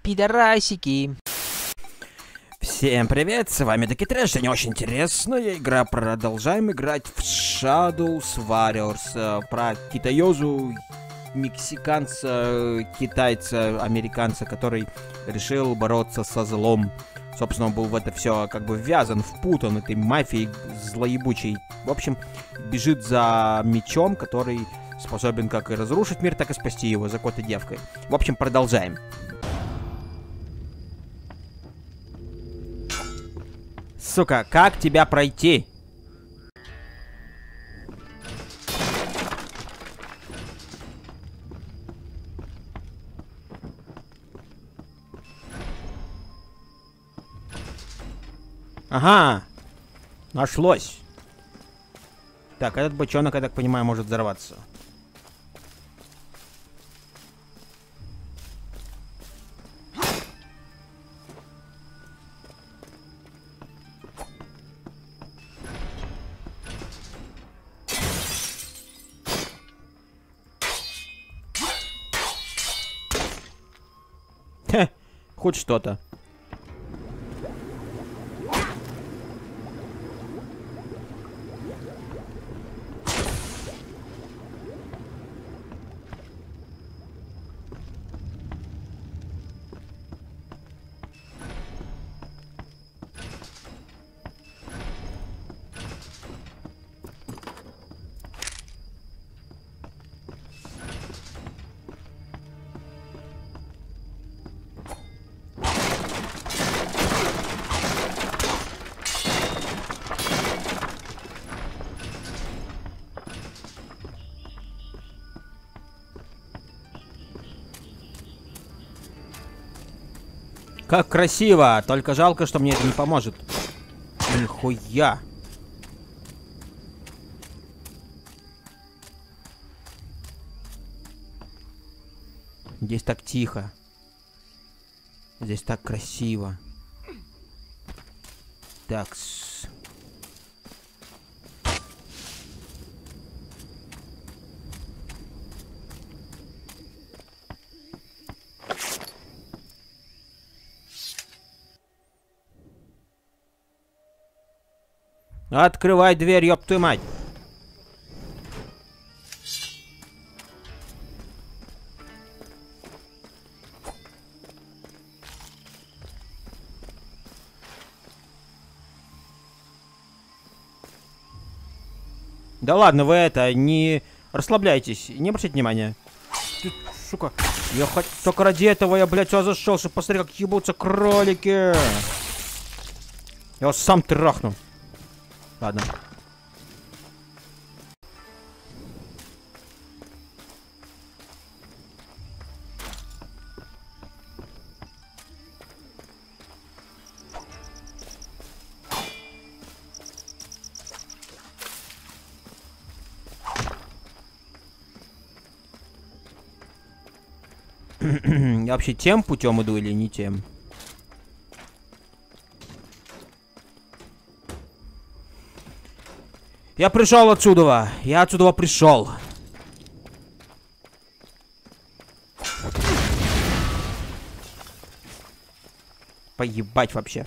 пидорасики. Всем привет, с вами Таки Трэш, сегодня очень интересная игра, продолжаем играть в Shadows Warriors, про китаёзу, мексиканца, китайца, американца, который решил бороться со злом. Собственно, он был в это все как бы ввязан, впутан этой мафией злоебучей. В общем, бежит за мечом, который способен как и разрушить мир, так и спасти его за кот и девкой. В общем, продолжаем. Сука, как тебя пройти? Ага, нашлось. Так, этот бочонок, я так понимаю, может взорваться. Хе, хоть что-то. Как красиво! Только жалко, что мне это не поможет. Нихуя! Здесь так тихо. Здесь так красиво. Такс. Открывай дверь, ёб твою мать! Да ладно, вы это, не расслабляйтесь, не обращайте внимания. Ты, сука, я хоть только ради этого я, блядь, сюда зашел, чтобы посмотреть, как ебутся кролики. Я вас сам трахну. Ладно. Я вообще тем путем иду или не тем? Я пришел отсюда! Я отсюда пришел! Поебать вообще.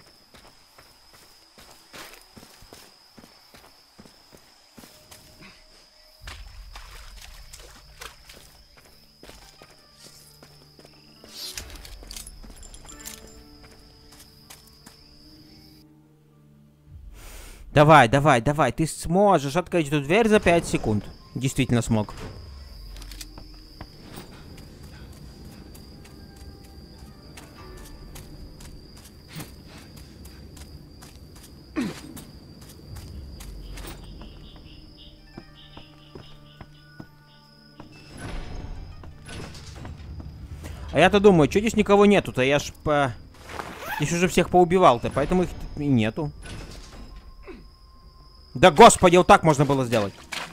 Давай, давай, давай, ты сможешь открыть эту дверь за 5 секунд. Действительно смог. А я-то думаю, что здесь никого нету-то? Я ж по... Здесь уже всех поубивал-то, поэтому их и нету. Да господи, вот так можно было сделать.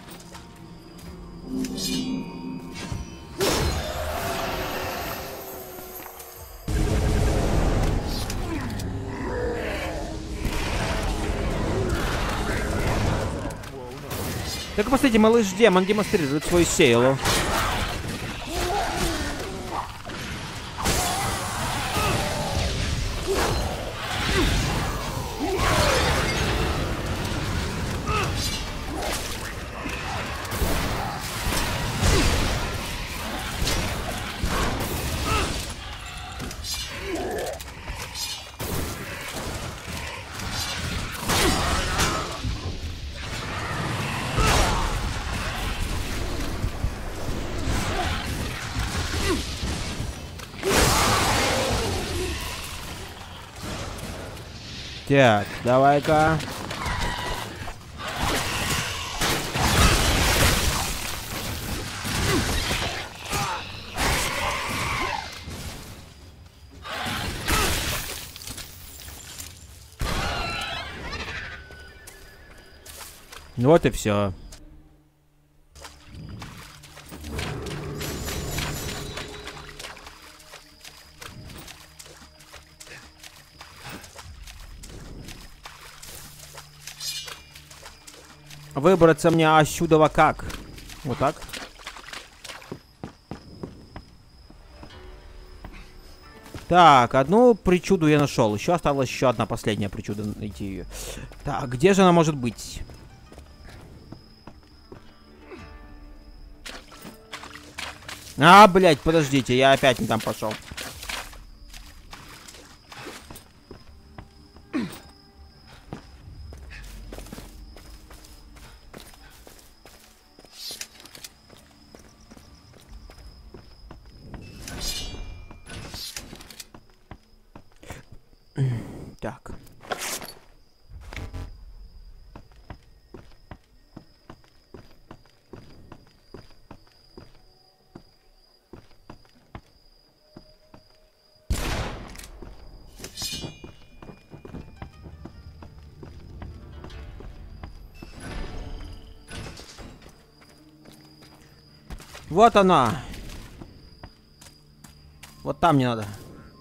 Так посмотрите, малыш демон демонстрирует свою силу. Так, давай-ка. Вот и все. Выбраться мне отсюда как? Вот так? Так, одну причуду я нашел. Еще осталась еще одна последняя причуда найти ее. Так, где же она может быть? А, блядь, подождите, я опять не там пошел. Так. Вот она. Вот там мне надо.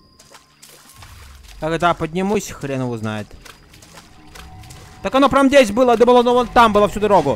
Когда поднимусь, хрен его знает. Так оно прям здесь было, думал, оно вон там было всю дорогу.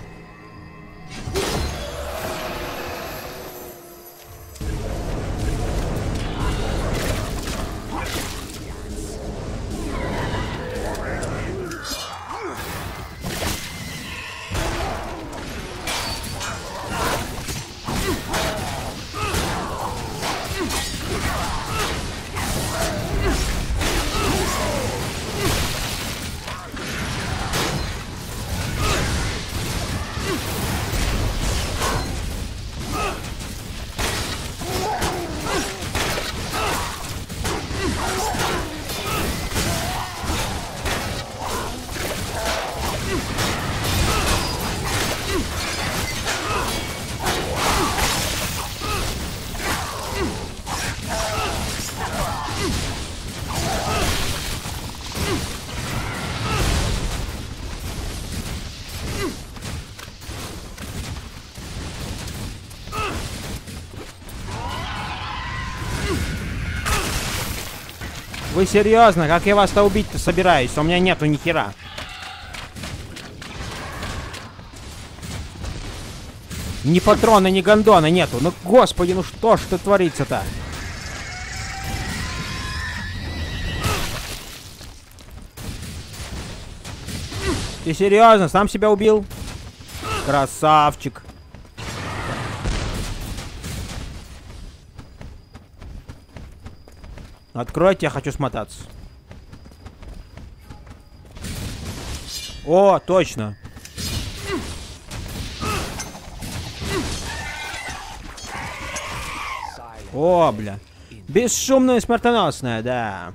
Вы серьезно? Как я вас-то убить-то собираюсь? У меня нету ни хера. Ни патрона, ни гондона нету. Ну, господи, ну что ж тут творится-то? Ты серьезно? Сам себя убил? Красавчик. Откройте, я хочу смотаться. О, точно. О, бля. Бесшумная и смертоносная, да.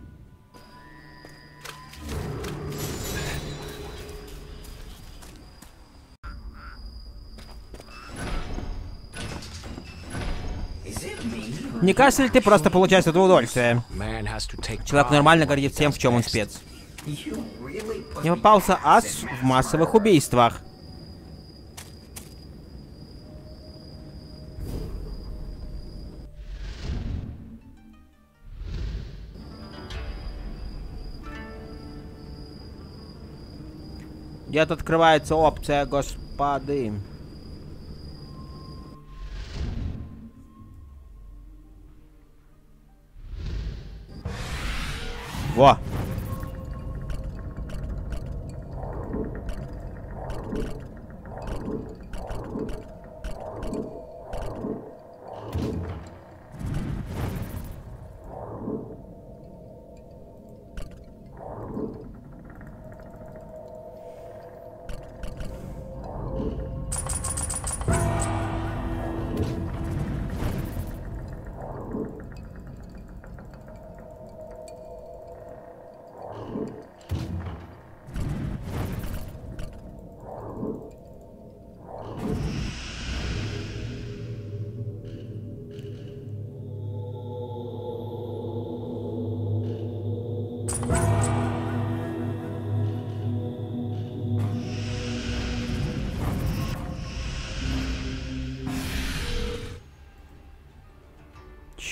Не кажется ли ты просто получаешь это удовольствие? Человек нормально гордится тем, в чем он спец. Не попался ас в массовых убийствах. Где-то открывается опция, господи. Во!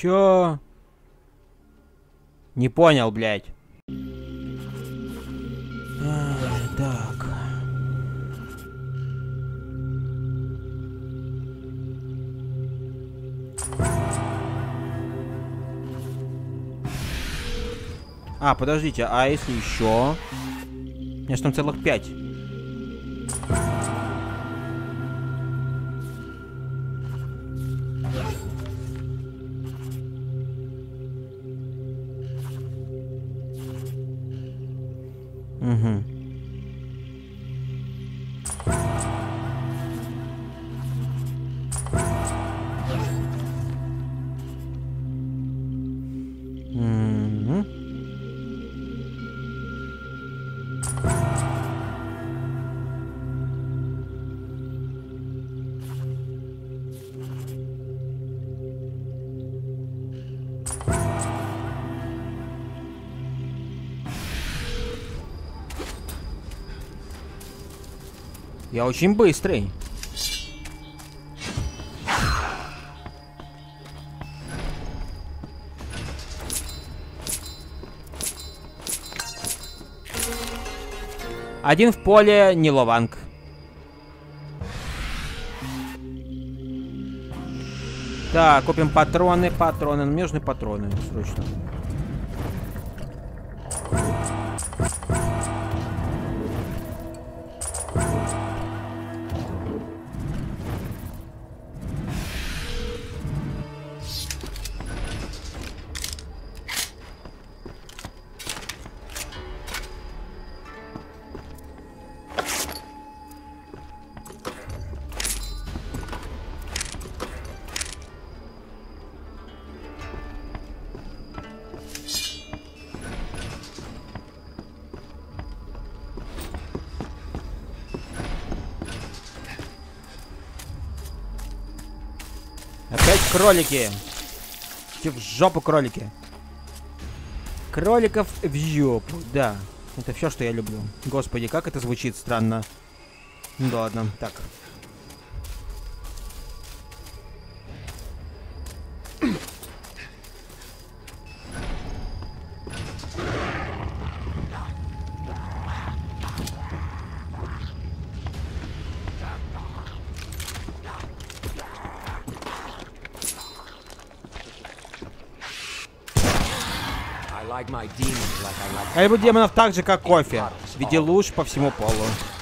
Чё? Не понял, блядь. Так. А, подождите, а если еще? У меня же там целых 5. Угу. Я очень быстрый. Один в поле, не лованг. Так, купим патроны, мне нужны патроны, срочно. Опять кролики. Идите в жопу, кролики. Кроликов в жопу, да. Это все, что я люблю. Господи, как это звучит странно. Ну ладно, так. Я люблю демонов так же, как кофе. В виде луж по всему полу.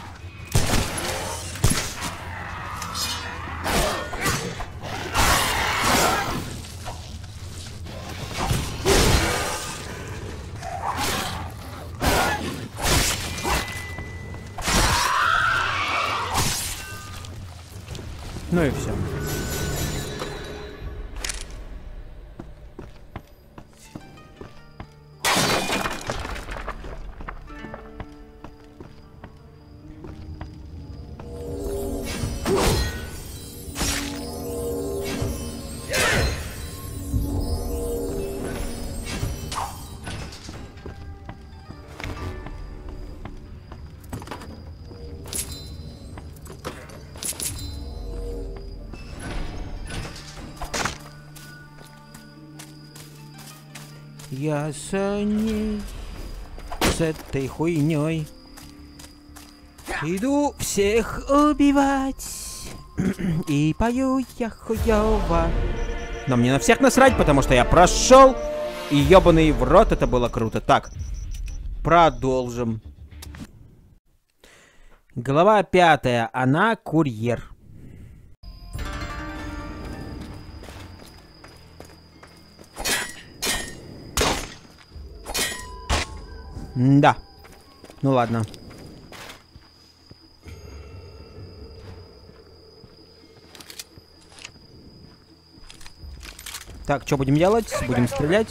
Ну и все. Я за ней, с этой хуйней иду всех убивать. И пою я хуёво. Но мне на всех насрать, потому что я прошел. И ёбаный в рот, это было круто. Так, продолжим. Глава 5. Она курьер. Да. Ну ладно. Так, что будем делать? Будем стрелять.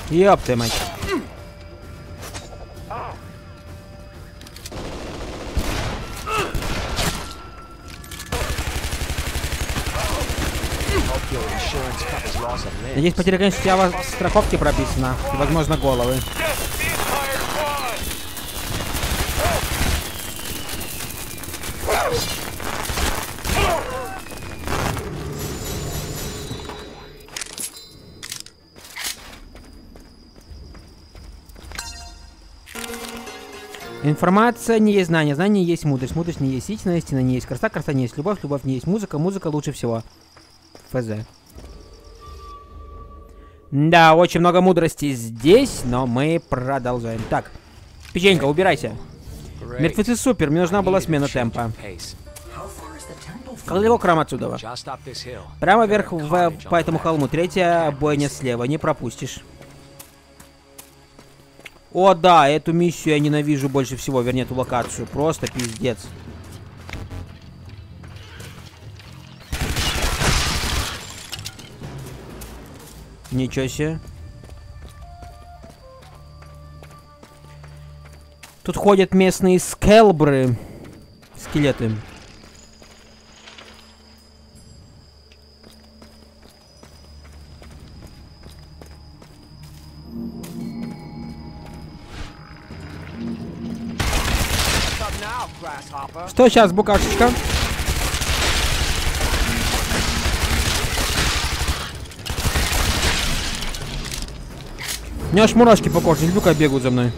Ёб ты мать. Здесь потеря, конечно, у тебя в страховке прописано. И, возможно, головы. Информация не есть знание, знание не есть мудрость, мудрость не есть истина, истина не есть красота, красота не есть любовь, любовь не есть музыка, музыка лучше всего. ФЗ. Да, очень много мудрости здесь, но мы продолжаем. Так, печенька, убирайся. Мертвецы супер, мне нужна была смена темпа. Как далеко храм отсюда? Прямо вверх по этому холму, третья бойня слева, не пропустишь. О да, эту миссию я ненавижу больше всего, вернее, эту локацию. Просто пиздец. Ничего себе. Тут ходят местные скелбры. Скелеты. Что сейчас, букашечка? У меня аж мурашки по коже, не люблю, как бегают за мной.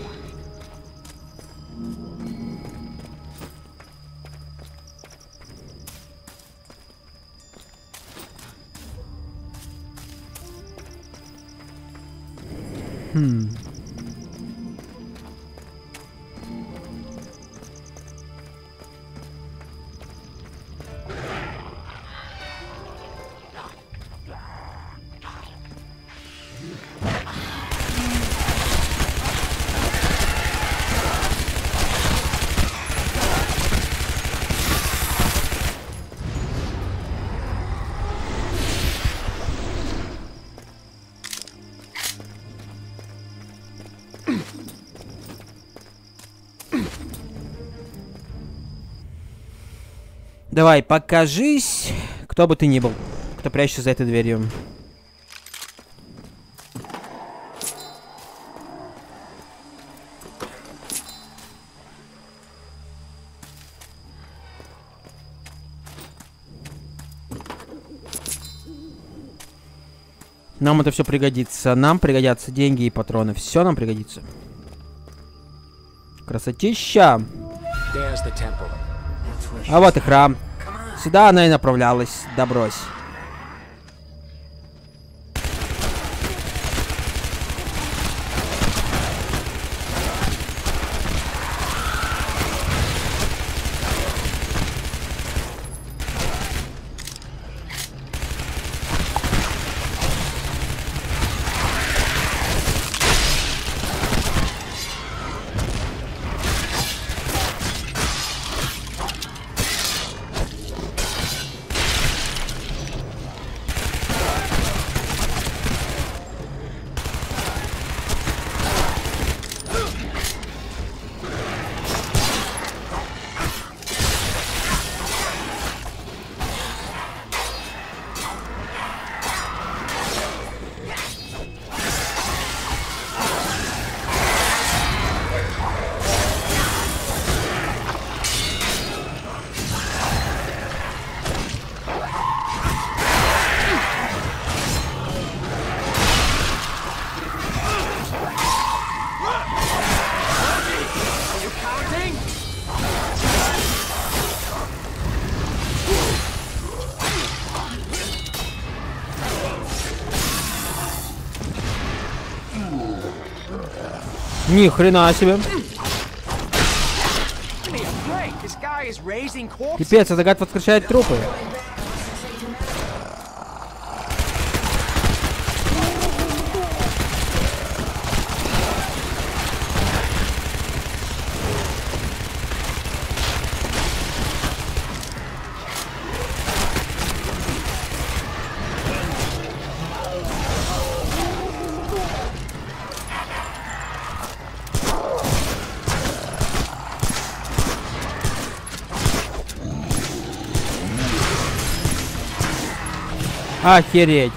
Давай, покажись, кто бы ты ни был, кто прячется за этой дверью. Нам это все пригодится. Нам пригодятся деньги и патроны. Все нам пригодится. Красотища. А вот и храм. Сюда она и направлялась. Да брось. Ни хрена себе. Пипец, это гад воскрешает трупы. Охереть.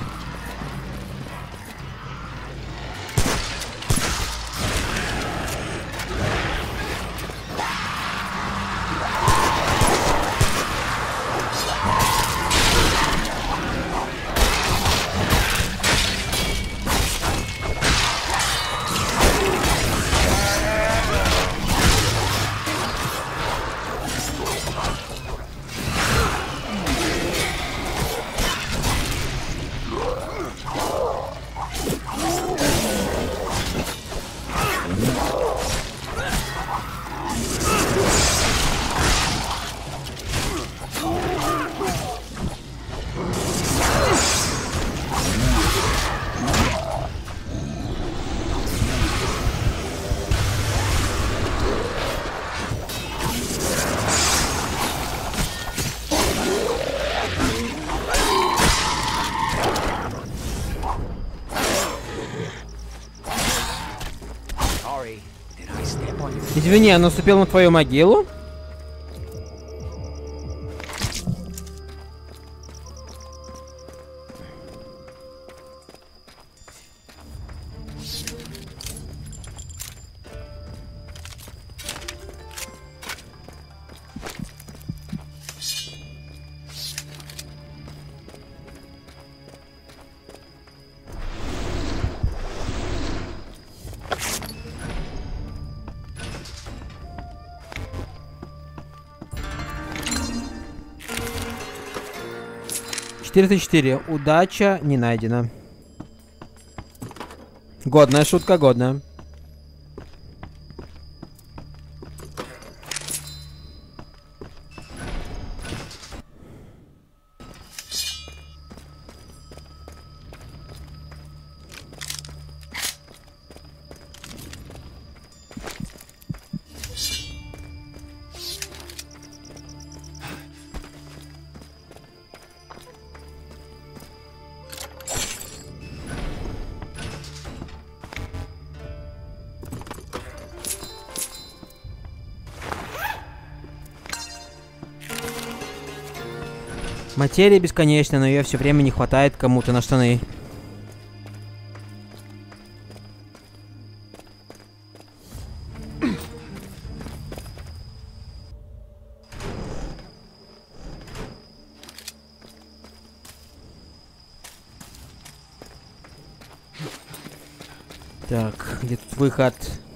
Извини, я наступил на твою могилу? «404. Удача не найдена». Годная шутка, годная. Материя бесконечна, но ее все время не хватает кому-то на штаны. Так, где тут выход?